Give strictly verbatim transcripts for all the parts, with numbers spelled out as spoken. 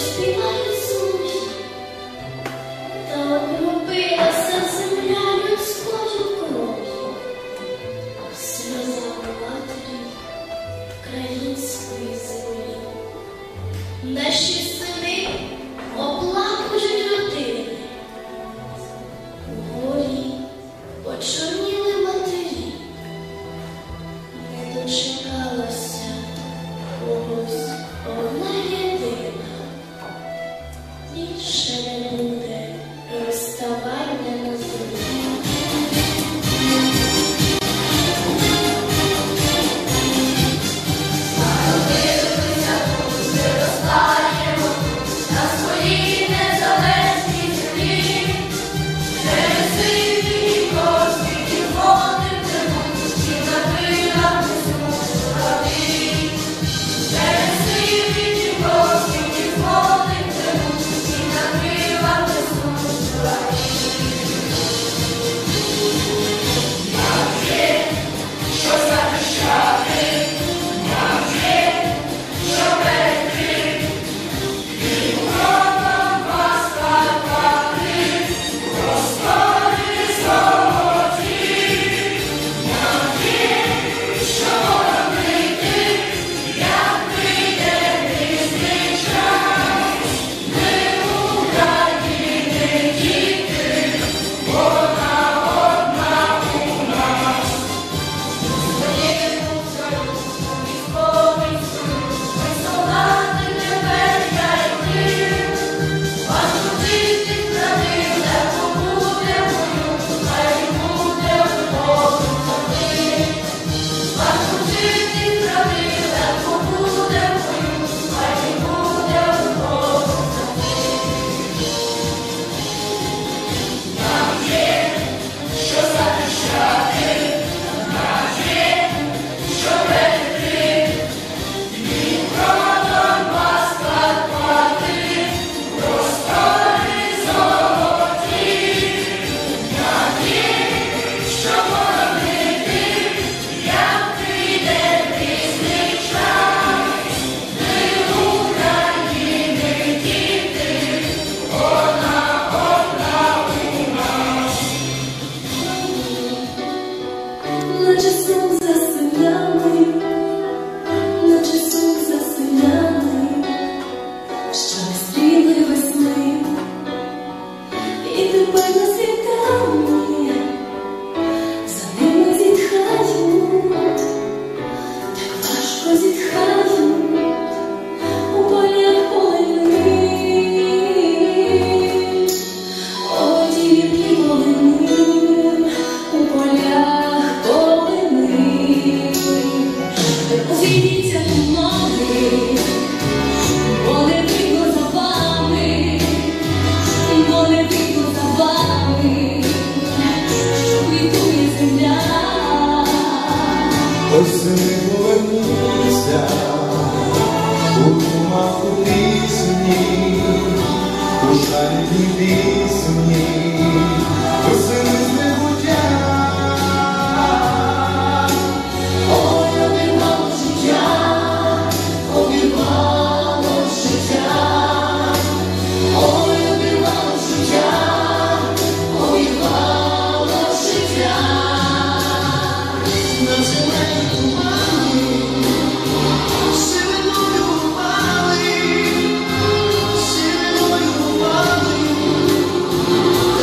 співають слухи, та обробилася земля людською кров'ю, сльозами матері української землі. Наші сини оплакують родини, у горі почорніли матері, не дочекалася когось одна єдина. Більше не буде розставання на землі. Народилися тут, виростаємо на своїй незалежній землі. Через сині просвіті води тривуть, і на крилах несуть журавлі. Через сині просвіті води тривуть, і на крилах несуть журавлі. Нам є, що захищати, нам є, що берегти, і ворогам вас карпати, простори золоті. Нам є, що боронити, як прийде різний час. Ми України діти, вона одна у нас. Своєму союзу і сповідцю ми солдати тепер яйки. Вас трудити правил, легко буде бою, хай буде виходу завжди. Вас трудити правил, легко буде бою, хай буде виходу завжди. Нам є, що захищати, нам є, що берегти, і родом вас карпати, простори золоті. Нам є, що боронити, як прийде різний час. Ми України діти, вона одна у нас. Наче сон засиняли, наче сон засиняли, що не стріли весни, і тепер на світанні за ними зітхають, так важко зітхають у полях полини. О, тільки полини, у полях полини. Увійдіться тумани, бо не видно за вами, бо не видно за вами, що квітує земля. Осени повернуться у тумах у пісні, у шальні пісні, осени з небуття. Ой, обірвало життя, обірвало життя, ой, обірвало життя, обірвало життя. На зелені тумани, сивиною упали, сивиною упали,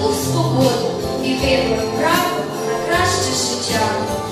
здобув свободу і вибрав право на краще життя.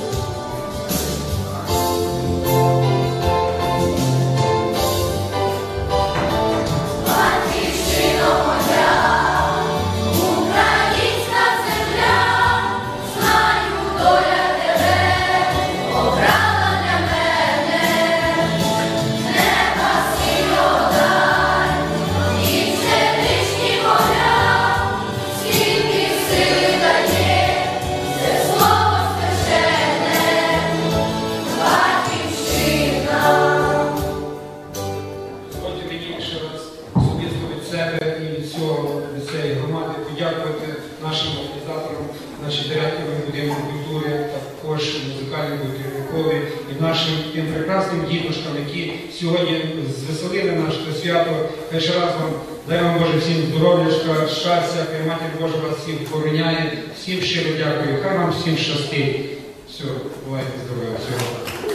Подякувати нашим організаторам, нашим директорам будинку культури, також музикальному керівникові і нашим тим прекрасним діточкам, які сьогодні звеселили наше свято. Хай ще раз вам, дай вам Боже всім здоров'я, щастя, хай Матір Божа вас всіх охороняє. Всім щиро дякую, хай вам всім щастить. Все, бувайте здоров'я, всього.